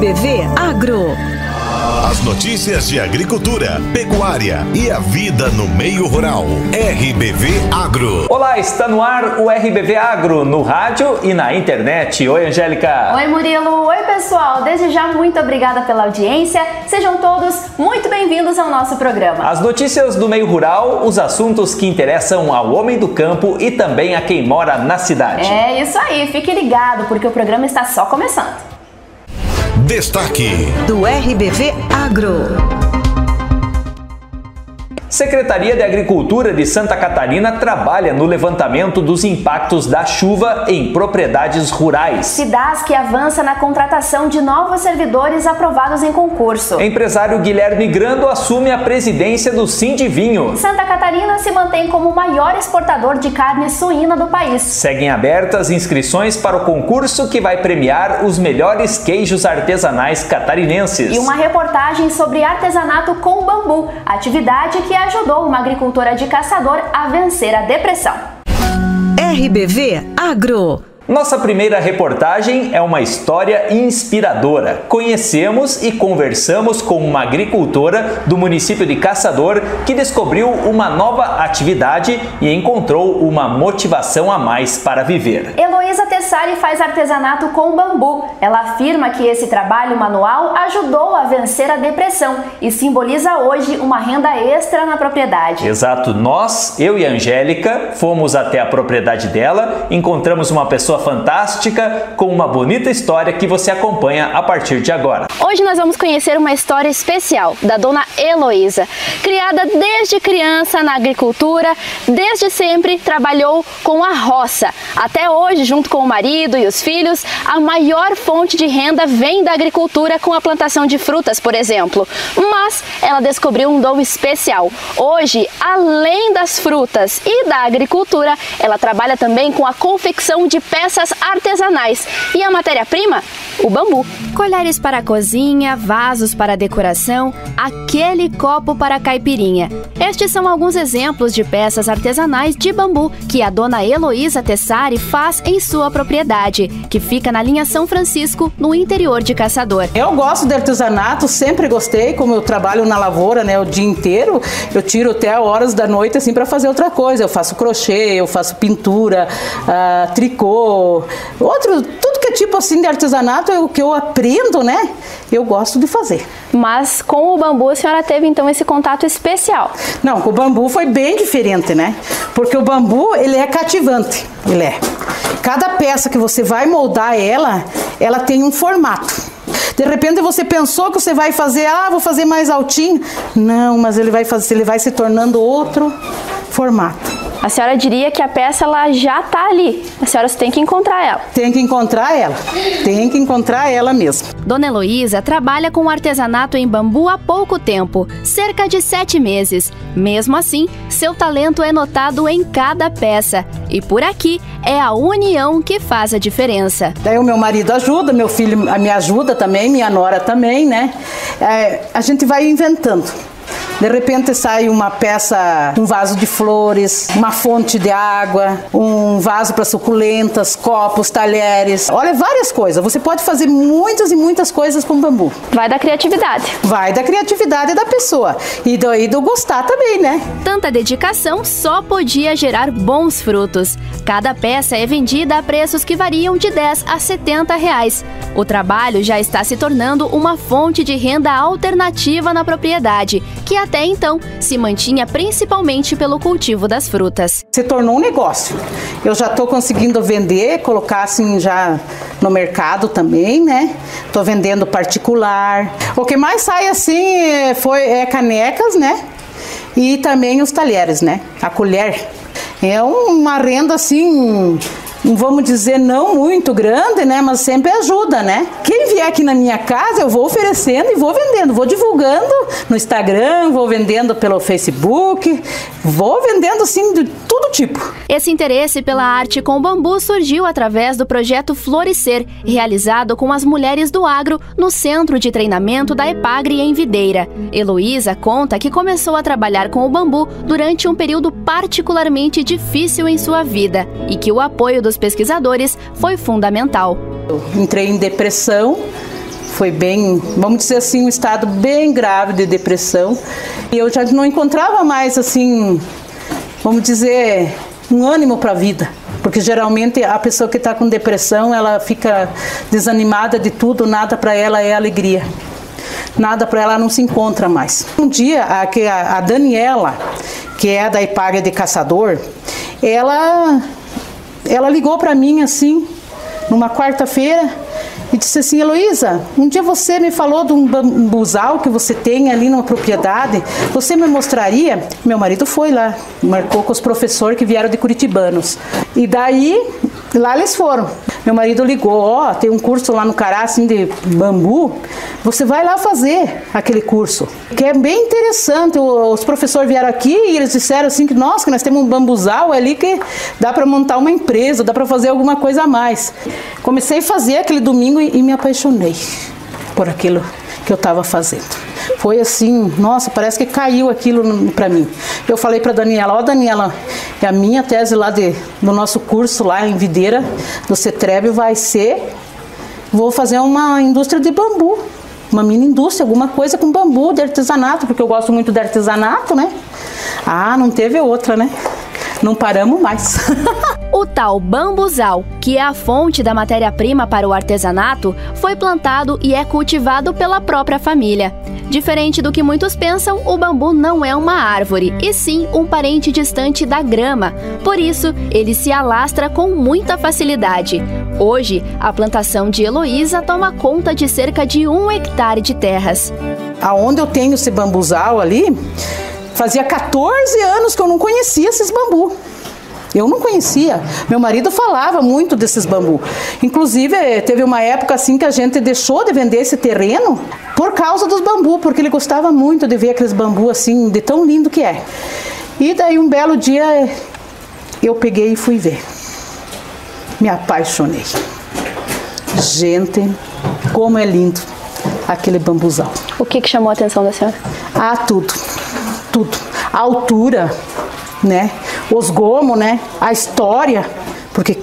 RBV Agro. As notícias de agricultura, pecuária e a vida no meio rural. RBV Agro. Olá, está no ar o RBV Agro, no rádio e na internet. Oi, Angélica. Oi, Murilo. Oi, pessoal. Desde já, muito obrigada pela audiência. Sejam todos muito bem-vindos ao nosso programa. As notícias do meio rural, os assuntos que interessam ao homem do campo e também a quem mora na cidade. É isso aí. Fique ligado, porque o programa está só começando. Destaque do RBV Agro. Secretaria de Agricultura de Santa Catarina trabalha no levantamento dos impactos da chuva em propriedades rurais. Cidasc avança na contratação de novos servidores aprovados em concurso. Empresário Guilherme Grando assume a presidência do Sindivinho. Santa Catarina se mantém como o maior exportador de carne suína do país. Seguem abertas inscrições para o concurso que vai premiar os melhores queijos artesanais catarinenses. E uma reportagem sobre artesanato com bambu, atividade que ajudou uma agricultora de Caçador a vencer a depressão. RBV Agro. Nossa primeira reportagem é uma história inspiradora. Conhecemos e conversamos com uma agricultora do município de Caçador que descobriu uma nova atividade e encontrou uma motivação a mais para viver. Heloísa Tessari faz artesanato com bambu. Ela afirma que esse trabalho manual ajudou a vencer a depressão e simboliza hoje uma renda extra na propriedade. Exato. Nós, eu e a Angélica, fomos até a propriedade dela, encontramos uma pessoa fantástica com uma bonita história que você acompanha a partir de agora. Hoje nós vamos conhecer uma história especial da dona Heloísa. Criada desde criança na agricultura, desde sempre trabalhou com a roça. Até hoje, junto com o marido e os filhos, a maior fonte de renda vem da agricultura com a plantação de frutas, por exemplo. Mas ela descobriu um dom especial. Hoje, além das frutas e da agricultura, ela trabalha também com a confecção de peças artesanais. E a matéria-prima? O bambu. Colheres para a cozinha, vasos para decoração, aquele copo para a caipirinha. Estes são alguns exemplos de peças artesanais de bambu que a dona Heloísa Tessari faz em sua propriedade, que fica na linha São Francisco, no interior de Caçador. Eu gosto de artesanato, sempre gostei, como eu trabalho na lavoura, né, o dia inteiro, eu tiro até horas da noite assim para fazer outra coisa. Eu faço crochê, eu faço pintura, tricô, tudo que é tipo assim de artesanato, o que eu aprendo, né, eu gosto de fazer. Mas com o bambu a senhora teve então esse contato especial? Não, com o bambu foi bem diferente, né, porque o bambu, ele é cativante, ele é. Cada peça que você vai moldar ela tem um formato. De repente você pensou que você vai fazer, vou fazer mais altinho. Não, mas ele vai se tornando outro formato. A senhora diria que a peça ela já está ali, a senhora tem que encontrar ela. Tem que encontrar ela mesmo. Dona Heloísa trabalha com artesanato em bambu há pouco tempo, cerca de 7 meses. Mesmo assim, seu talento é notado em cada peça. E por aqui é a união que faz a diferença. Daí o meu marido ajuda, meu filho me ajuda também, minha nora também, né? A gente vai inventando. De repente sai uma peça, um vaso de flores, uma fonte de água, um vaso para suculentas, copos, talheres. Olha, várias coisas. Você pode fazer muitas e muitas coisas com bambu. Vai da criatividade. Vai da criatividade da pessoa. E do gostar também, né? Tanta dedicação só podia gerar bons frutos. Cada peça é vendida a preços que variam de 10 a 70 reais. O trabalho já está se tornando uma fonte de renda alternativa na propriedade, que até então se mantinha principalmente pelo cultivo das frutas. Se tornou um negócio. Eu já estou conseguindo vender, colocar assim já no mercado também, né? Estou vendendo particular. O que mais sai assim é canecas, né? E também os talheres, né? A colher. É uma renda assim, vamos dizer, não muito grande, né? Mas sempre ajuda, né? Quem vier aqui na minha casa, eu vou oferecendo e vou vendendo. Vou divulgando no Instagram, vou vendendo pelo Facebook, vou vendendo assim de todo tipo. Esse interesse pela arte com bambu surgiu através do projeto Florescer, realizado com as mulheres do agro no Centro de Treinamento da Epagre em Videira. Heloísa conta que começou a trabalhar com o bambu durante um período particularmente difícil em sua vida e que o apoio dos pesquisadores foi fundamental. Eu entrei em depressão, foi bem, vamos dizer assim, um estado bem grave de depressão. E eu já não encontrava mais, assim, vamos dizer, um ânimo para a vida. Porque geralmente a pessoa que está com depressão, ela fica desanimada de tudo, nada para ela é alegria. Nada para ela não se encontra mais. Um dia, a Daniela, que é da Ipária de Caçador, ela ligou para mim assim, numa quarta-feira, e disse assim: Heloísa, um dia você me falou de um bambuzal que você tem ali numa propriedade, você me mostraria? Meu marido foi lá, marcou com os professores que vieram de Curitibanos. E daí, lá eles foram. Meu marido ligou: tem um curso lá no Cará, assim, de bambu, você vai lá fazer aquele curso, que é bem interessante. Os professores vieram aqui e eles disseram assim que, nossa, que nós temos um bambuzal ali que dá para montar uma empresa, dá para fazer alguma coisa a mais. Comecei a fazer aquele domingo e me apaixonei por aquilo que eu estava fazendo. Foi assim, nossa, parece que caiu aquilo para mim. Eu falei para Daniela: Daniela, a minha tese lá do nosso curso lá em Videira, do CETREB, vai ser, vou fazer uma indústria de bambu, uma mini indústria, alguma coisa com bambu, de artesanato, porque eu gosto muito de artesanato, né? Não teve outra, né? Não paramos mais. O tal bambuzal, que é a fonte da matéria-prima para o artesanato, foi plantado e é cultivado pela própria família. Diferente do que muitos pensam, o bambu não é uma árvore, e sim um parente distante da grama. Por isso, ele se alastra com muita facilidade. Hoje, a plantação de Heloísa toma conta de cerca de 1 hectare de terras. Aonde eu tenho esse bambuzal ali, fazia 14 anos que eu não conhecia esses bambu. Eu não conhecia. Meu marido falava muito desses bambu. Inclusive, teve uma época assim que a gente deixou de vender esse terreno por causa dos bambu, porque ele gostava muito de ver aqueles bambu assim, de tão lindo que é. E daí um belo dia eu peguei e fui ver. Me apaixonei. Gente, como é lindo aquele bambuzal. O que chamou a atenção da senhora? Tudo. A altura, né? Os gomos, né? A história, porque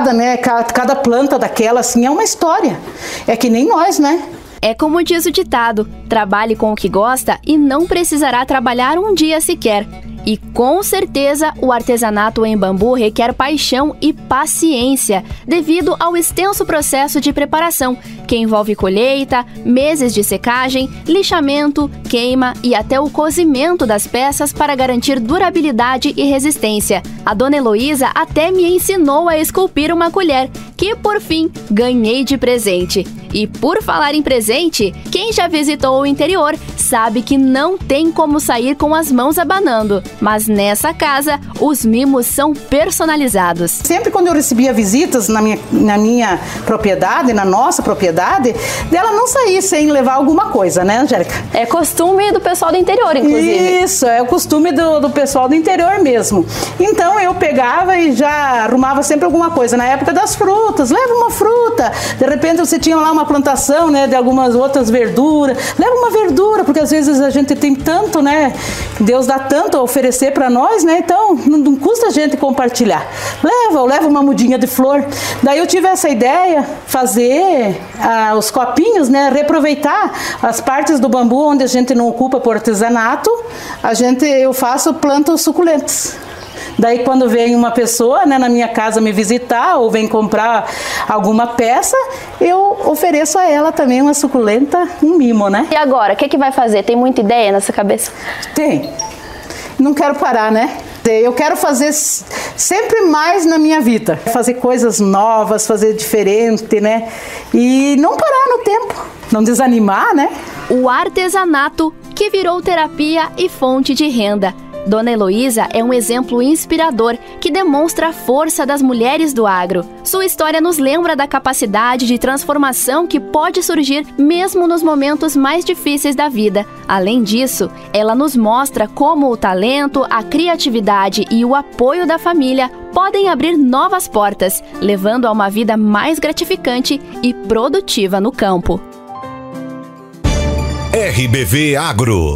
cada planta daquela assim é uma história. É que nem nós, né? É como diz o ditado: trabalhe com o que gosta e não precisará trabalhar um dia sequer. E com certeza o artesanato em bambu requer paixão e paciência, devido ao extenso processo de preparação, que envolve colheita, meses de secagem, lixamento, queima e até o cozimento das peças para garantir durabilidade e resistência. A dona Heloísa até me ensinou a esculpir uma colher, que por fim ganhei de presente. E por falar em presente, quem já visitou o interior sabe que não tem como sair com as mãos abanando. Mas nessa casa, os mimos são personalizados. Sempre quando eu recebia visitas na minha propriedade, na nossa propriedade, dela não sair sem levar alguma coisa, né, Angélica? É costume do pessoal do interior, inclusive. Isso, é o costume do pessoal do interior mesmo. Então eu pegava e já arrumava sempre alguma coisa. Na época das frutas, leva uma fruta. De repente você tinha lá uma plantação, né, de algumas outras verduras. Leva uma verdura, porque às vezes a gente tem tanto, né? Deus dá tanto a oferecer para nós, né? Então não custa a gente compartilhar. Leva uma mudinha de flor. Daí eu tive essa ideia, fazer os copinhos, né? Reaproveitar as partes do bambu onde a gente não ocupa por artesanato, eu planto suculentas. Daí quando vem uma pessoa, né, na minha casa me visitar ou vem comprar alguma peça, eu ofereço a ela também uma suculenta, um mimo, né? E agora, o que vai fazer? Tem muita ideia nessa cabeça? Tem. Não quero parar, né? Eu quero fazer sempre mais na minha vida. Fazer coisas novas, fazer diferente, né? E não parar no tempo. Não desanimar, né? O artesanato que virou terapia e fonte de renda. Dona Heloísa é um exemplo inspirador que demonstra a força das mulheres do agro. Sua história nos lembra da capacidade de transformação que pode surgir mesmo nos momentos mais difíceis da vida. Além disso, ela nos mostra como o talento, a criatividade e o apoio da família podem abrir novas portas, levando a uma vida mais gratificante e produtiva no campo. RBV Agro.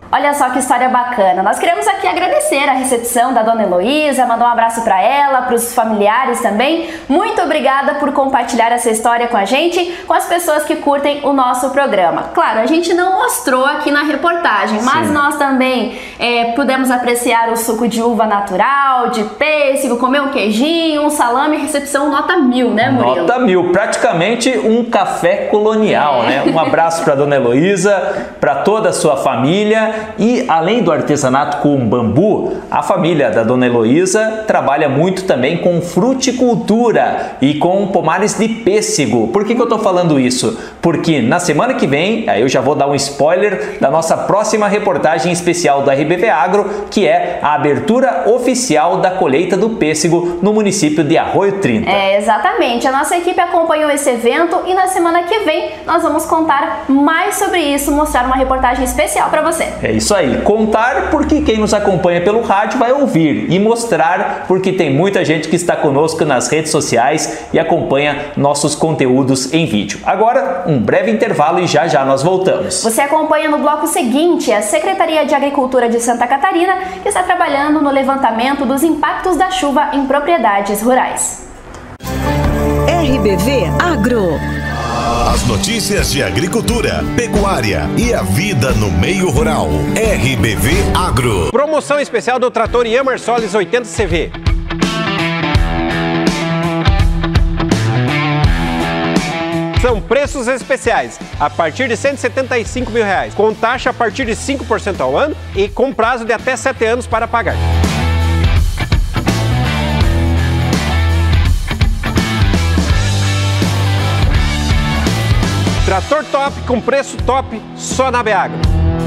Olha só que história bacana. Nós queremos aqui agradecer a recepção da Dona Heloísa, mandar um abraço para ela, para os familiares também. Muito obrigada por compartilhar essa história com a gente, com as pessoas que curtem o nosso programa. Claro, a gente não mostrou aqui na reportagem, mas nós também pudemos apreciar o suco de uva natural, de pêssego, comer um queijinho, um salame, recepção nota 1000, né, Murilo? Nota 1000, praticamente um café colonial, né? Um abraço para Dona Heloísa, para toda a sua família. E além do artesanato com bambu, a família da Dona Heloísa trabalha muito também com fruticultura e com pomares de pêssego. Por que eu estou falando isso? Porque na semana que vem, aí eu já vou dar um spoiler da nossa próxima reportagem especial do RBV Agro, que é a abertura oficial da colheita do pêssego no município de Arroio 30. Exatamente. A nossa equipe acompanhou esse evento e na semana que vem nós vamos contar mais sobre isso, mostrar uma reportagem especial para você. É isso aí, contar porque quem nos acompanha pelo rádio vai ouvir e mostrar porque tem muita gente que está conosco nas redes sociais e acompanha nossos conteúdos em vídeo. Agora, um breve intervalo e já nós voltamos. Você acompanha no bloco seguinte a Secretaria de Agricultura de Santa Catarina, que está trabalhando no levantamento dos impactos da chuva em propriedades rurais. RBV Agro. As notícias de agricultura, pecuária e a vida no meio rural. RBV Agro. Promoção especial do trator Yammer Solis 80 CV. São preços especiais, a partir de R$ 175 mil, com taxa a partir de 5% ao ano e com prazo de até 7 anos para pagar. Trator top com preço top só na Beagro.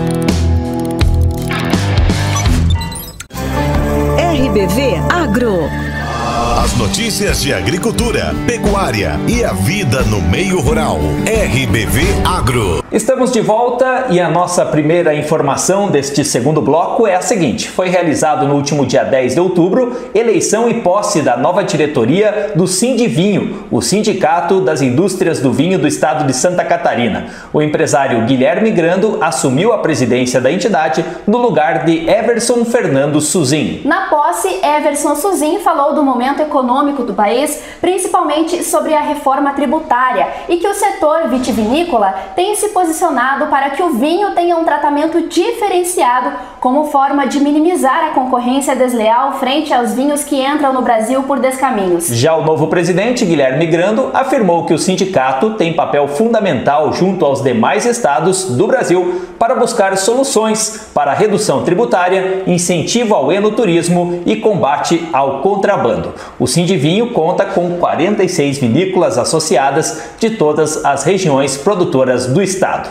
RBV Agro. As notícias de agricultura, pecuária e a vida no meio rural. RBV Agro. Estamos de volta e a nossa primeira informação deste segundo bloco é a seguinte. Foi realizado no último dia 10 de outubro eleição e posse da nova diretoria do Sindivinho, o Sindicato das Indústrias do Vinho do Estado de Santa Catarina. O empresário Guilherme Grando assumiu a presidência da entidade no lugar de Everson Fernando Suzin. Na posse, Everson Suzin falou do momento econômico do país, principalmente sobre a reforma tributária, e que o setor vitivinícola tem se posicionado para que o vinho tenha um tratamento diferenciado como forma de minimizar a concorrência desleal frente aos vinhos que entram no Brasil por descaminhos. Já o novo presidente, Guilherme Grando, afirmou que o sindicato tem papel fundamental junto aos demais estados do Brasil para buscar soluções para a redução tributária, incentivo ao enoturismo e combate ao contrabando. O Sindivinho conta com 46 vinícolas associadas de todas as regiões produtoras do estado.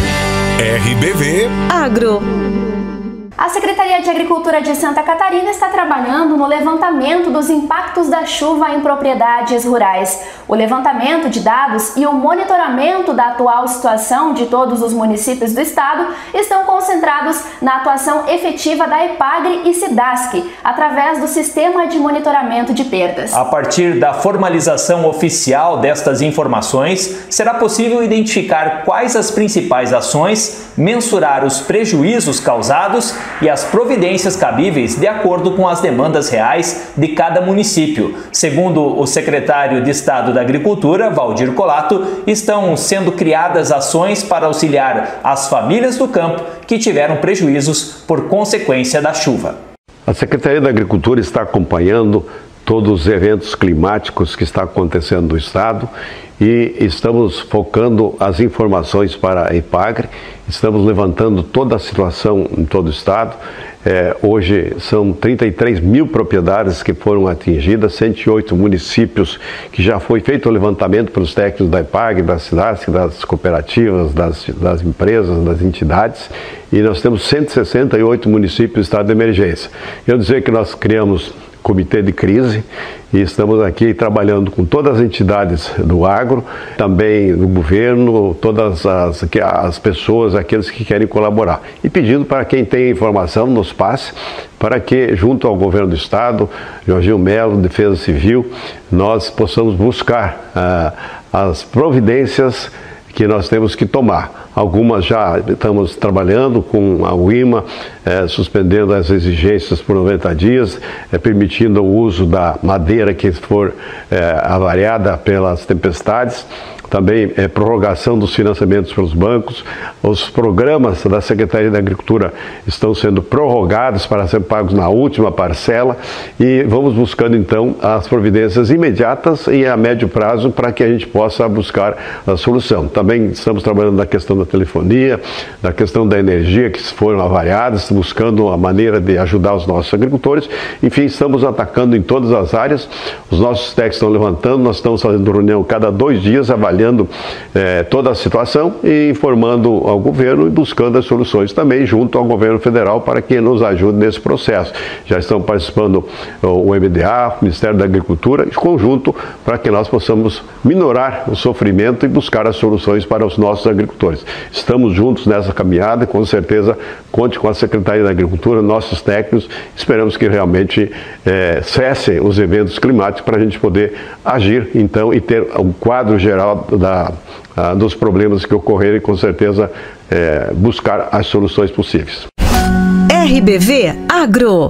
RBV Agro. A Secretaria de Agricultura de Santa Catarina está trabalhando no levantamento dos impactos da chuva em propriedades rurais. O levantamento de dados e o monitoramento da atual situação de todos os municípios do estado estão concentrados na atuação efetiva da EPAGRE e SIDASC, através do Sistema de Monitoramento de Perdas. A partir da formalização oficial destas informações, será possível identificar quais as principais ações, mensurar os prejuízos causados e as providências cabíveis de acordo com as demandas reais de cada município. Segundo o secretário de Estado da Agricultura, Valdir Colato, estão sendo criadas ações para auxiliar as famílias do campo que tiveram prejuízos por consequência da chuva. A Secretaria da Agricultura está acompanhando todos os eventos climáticos que estão acontecendo no estado e estamos focando as informações para a EPAGRE, estamos levantando toda a situação em todo o estado. Hoje são 33 mil propriedades que foram atingidas, 108 municípios que já foi feito o levantamento pelos técnicos da EPAGRE, da SIDASC, das cooperativas, das empresas, das entidades, e nós temos 168 municípios em estado de emergência. Quero dizer que nós criamos comitê de crise e estamos aqui trabalhando com todas as entidades do agro, também do governo, todas as pessoas, aqueles que querem colaborar. E pedindo para quem tem informação, nos passe, para que, junto ao governo do estado, Jorginho Melo, Defesa Civil, nós possamos buscar as providências que nós temos que tomar. Algumas já estamos trabalhando com a UIMA, suspendendo as exigências por 90 dias, permitindo o uso da madeira que for avariada pelas tempestades. Também prorrogação dos financiamentos pelos bancos. Os programas da Secretaria da Agricultura estão sendo prorrogados para serem pagos na última parcela e vamos buscando então as providências imediatas e a médio prazo para que a gente possa buscar a solução. Também estamos trabalhando na questão da telefonia, na questão da energia que foram avariadas, buscando a maneira de ajudar os nossos agricultores. Enfim, estamos atacando em todas as áreas. Os nossos técnicos estão levantando, nós estamos fazendo reunião cada 2 dias, avaliando toda a situação e informando ao governo e buscando as soluções também junto ao governo federal para que nos ajude nesse processo. Já estão participando o MDA, o Ministério da Agricultura, em conjunto, para que nós possamos minorar o sofrimento e buscar as soluções para os nossos agricultores. Estamos juntos nessa caminhada e com certeza conte com a Secretaria da Agricultura, nossos técnicos, esperamos que realmente cessem os eventos climáticos para a gente poder agir então e ter um quadro geral dos problemas que ocorrerem e com certeza buscar as soluções possíveis. RBV Agro.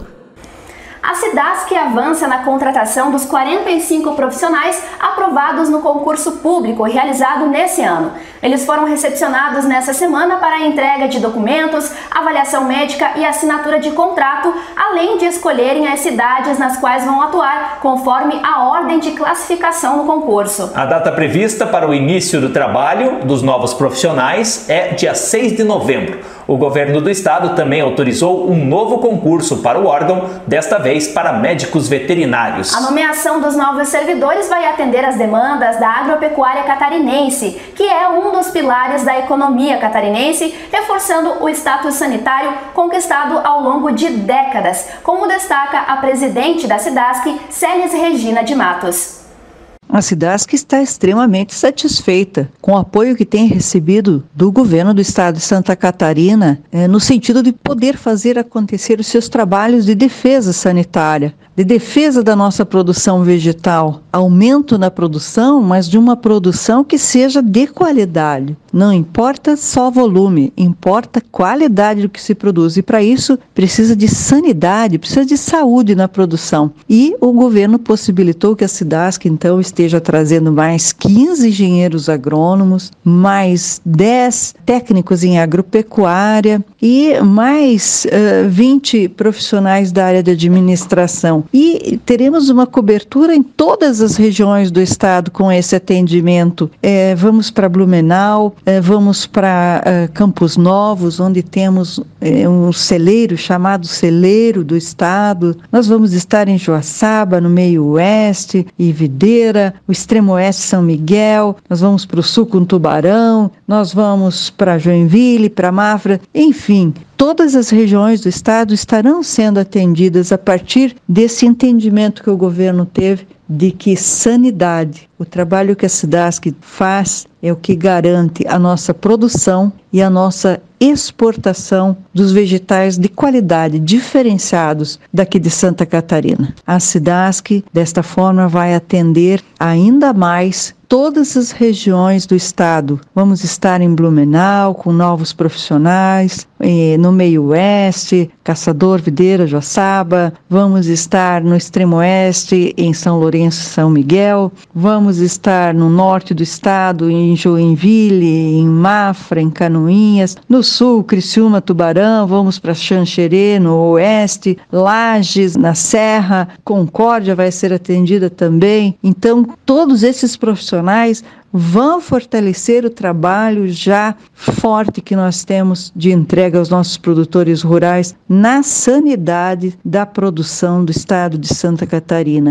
A SIDASC avança na contratação dos 45 profissionais aprovados no concurso público realizado nesse ano. Eles foram recepcionados nessa semana para a entrega de documentos, avaliação médica e assinatura de contrato, além de escolherem as cidades nas quais vão atuar, conforme a ordem de classificação no concurso. A data prevista para o início do trabalho dos novos profissionais é dia 6 de novembro. O governo do estado também autorizou um novo concurso para o órgão, desta vez para médicos veterinários. A nomeação dos novos servidores vai atender às demandas da agropecuária catarinense, que é um dos pilares da economia catarinense, reforçando o status sanitário conquistado ao longo de décadas, como destaca a presidente da SIDASC, Celis Regina de Matos. A SIDASC está extremamente satisfeita com o apoio que tem recebido do governo do estado de Santa Catarina, no sentido de poder fazer acontecer os seus trabalhos de defesa sanitária, de defesa da nossa produção vegetal, aumento na produção, mas de uma produção que seja de qualidade. Não importa só volume, importa a qualidade do que se produz. E para isso precisa de sanidade, precisa de saúde na produção. E o governo possibilitou que a SIDASC então esteja trazendo mais 15 engenheiros agrônomos, mais 10 técnicos em agropecuária e mais 20 profissionais da área de administração. E teremos uma cobertura em todas as regiões do estado com esse atendimento. Vamos para Blumenau, vamos para Campos Novos, onde temos um celeiro chamado Celeiro do Estado. Nós vamos estar em Joaçaba, no meio oeste, e Videira, o extremo oeste São Miguel. Nós vamos para o sul com Tubarão, nós vamos para Joinville, para Mafra, enfim. Todas as regiões do estado estarão sendo atendidas a partir desse entendimento que o governo teve de que sanidade, o trabalho que a SIDASC faz é o que garante a nossa produção e a nossa exportação dos vegetais de qualidade, diferenciados daqui de Santa Catarina. A SIDASC, desta forma, vai atender ainda mais todas as regiões do estado. Vamos estar em Blumenau com novos profissionais, no meio oeste, Caçador, Videira, Joaçaba. Vamos estar no extremo oeste, em São Lourenço e São Miguel. Vamos estar no norte do estado, em Joinville, em Mafra, em Canoinhas. No sul, Criciúma, Tubarão. Vamos para Xanxerê, no oeste. Lages, na Serra. Concórdia vai ser atendida também. Então, todos esses profissionais vão fortalecer o trabalho já forte que nós temos de entrega aos nossos produtores rurais na sanidade da produção do estado de Santa Catarina.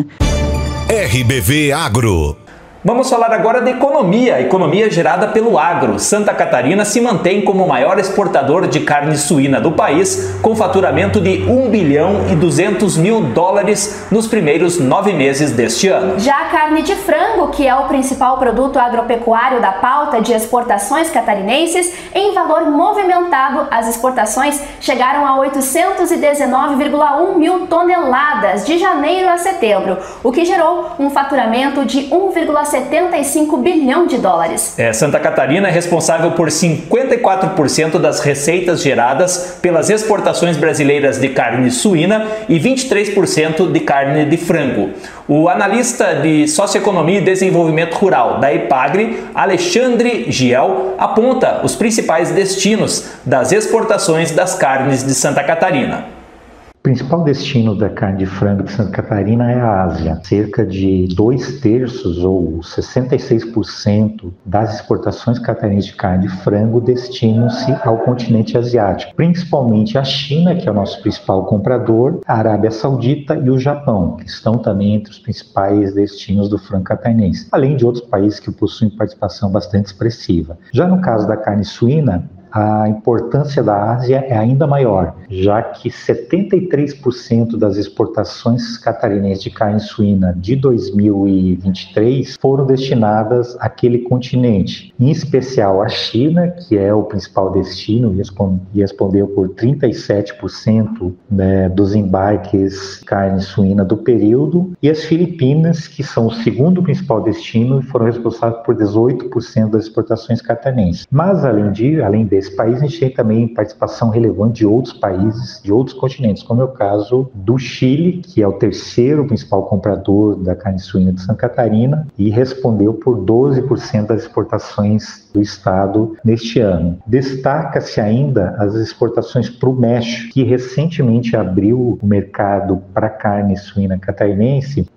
RBV Agro. Vamos falar agora de economia, economia gerada pelo agro. Santa Catarina se mantém como o maior exportador de carne suína do país, com faturamento de US$ 1 bilhão e 200 mil nos primeiros 9 meses deste ano. Já a carne de frango, que é o principal produto agropecuário da pauta de exportações catarinenses, em valor movimentado, as exportações chegaram a 819,1 mil toneladas de janeiro a setembro, o que gerou um faturamento de 1,7 75 bilhão de dólares. Santa Catarina é responsável por 54% das receitas geradas pelas exportações brasileiras de carne suína e 23% de carne de frango. O analista de Socioeconomia e Desenvolvimento Rural da EPAGRE, Alexandre Giel, aponta os principais destinos das exportações das carnes de Santa Catarina. O principal destino da carne de frango de Santa Catarina é a Ásia. Cerca de 2/3 ou 66% das exportações catarinenses de carne de frango destinam-se ao continente asiático, principalmente a China, que é o nosso principal comprador, a Arábia Saudita e o Japão, que estão também entre os principais destinos do frango catarinense, além de outros países que possuem participação bastante expressiva. Já no caso da carne suína, a importância da Ásia é ainda maior, já que 73% das exportações catarinenses de carne suína de 2023 foram destinadas àquele continente, em especial à China, que é o principal destino, e respondeu por 37% dos embarques de carne suína do período, e as Filipinas, que são o segundo principal destino, foram responsáveis por 18% das exportações catarinenses. Mas, além desse país, a gente tem também participação relevante de outros países, de outros continentes, como é o caso do Chile, que é o terceiro principal comprador da carne suína de Santa Catarina e respondeu por 12% das exportações do estado neste ano. Destaca-se ainda as exportações para o México, que recentemente abriu o mercado para carne suína catarinense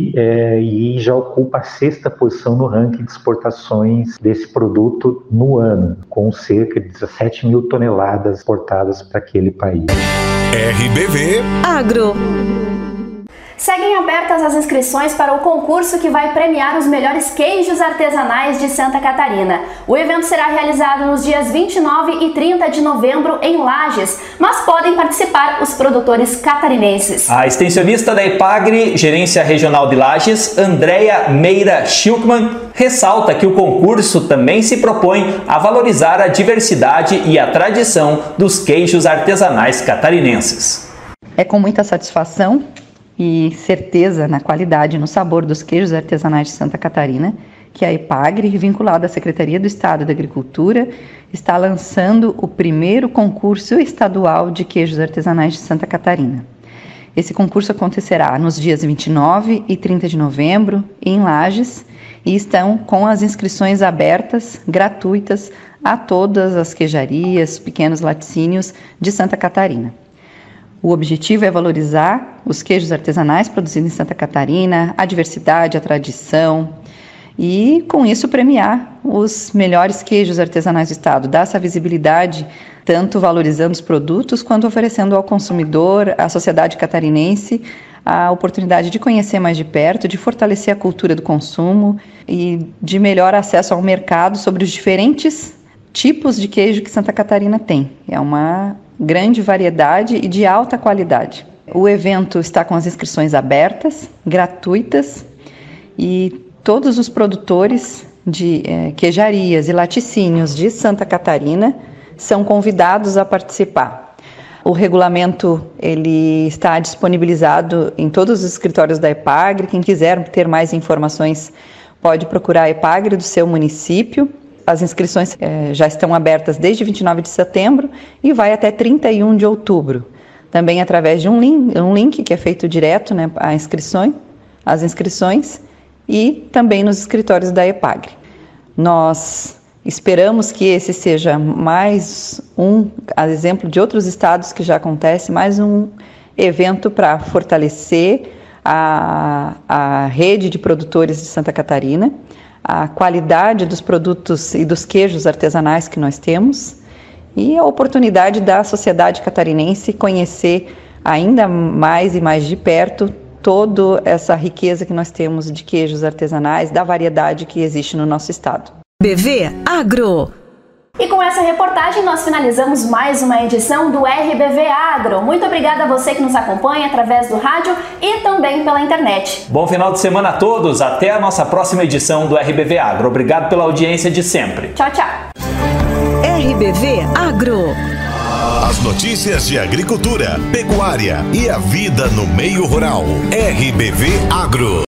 e já ocupa a 6ª posição no ranking de exportações desse produto no ano, com cerca de 17 mil toneladas exportadas para aquele país. RBV Agro. Seguem abertas as inscrições para o concurso que vai premiar os melhores queijos artesanais de Santa Catarina. O evento será realizado nos dias 29 e 30 de novembro em Lages, mas podem participar os produtores catarinenses. A extensionista da EPAGRE, Gerência Regional de Lages, Andréia Meira Schilkman, ressalta que o concurso também se propõe a valorizar a diversidade e a tradição dos queijos artesanais catarinenses. É com muita satisfação e certeza na qualidade e no sabor dos queijos artesanais de Santa Catarina que a EPAGRE, vinculada à Secretaria do Estado da Agricultura, está lançando o primeiro concurso estadual de queijos artesanais de Santa Catarina. Esse concurso acontecerá nos dias 29 e 30 de novembro em Lages e estão com as inscrições abertas, gratuitas, a todas as queijarias, pequenos laticínios de Santa Catarina. O objetivo é valorizar os queijos artesanais produzidos em Santa Catarina, a diversidade, a tradição e, com isso, premiar os melhores queijos artesanais do estado, dar essa visibilidade, tanto valorizando os produtos quanto oferecendo ao consumidor, à sociedade catarinense, a oportunidade de conhecer mais de perto, de fortalecer a cultura do consumo e de melhor acesso ao mercado sobre os diferentes tipos de queijo que Santa Catarina tem. É uma grande variedade e de alta qualidade. O evento está com as inscrições abertas, gratuitas, e todos os produtores de queijarias e laticínios de Santa Catarina são convidados a participar. O regulamento ele está disponibilizado em todos os escritórios da EPAGRE. Quem quiser ter mais informações pode procurar a EPAGRE do seu município. As inscrições já estão abertas desde 29 de setembro e vai até 31 de outubro. Também através de um link que é feito direto, né, as inscrições e também nos escritórios da EPAGRE. Nós esperamos que esse seja mais a exemplo de outros estados que já acontece, mais um evento para fortalecer a rede de produtores de Santa Catarina, a qualidade dos produtos e dos queijos artesanais que nós temos e a oportunidade da sociedade catarinense conhecer ainda mais e mais de perto toda essa riqueza que nós temos de queijos artesanais, da variedade que existe no nosso estado. BV Agro. E com essa reportagem nós finalizamos mais uma edição do RBV Agro. Muito obrigada a você que nos acompanha através do rádio e também pela internet. Bom final de semana a todos, até a nossa próxima edição do RBV Agro. Obrigado pela audiência de sempre. Tchau, tchau. RBV Agro. As notícias de agricultura, pecuária e a vida no meio rural. RBV Agro.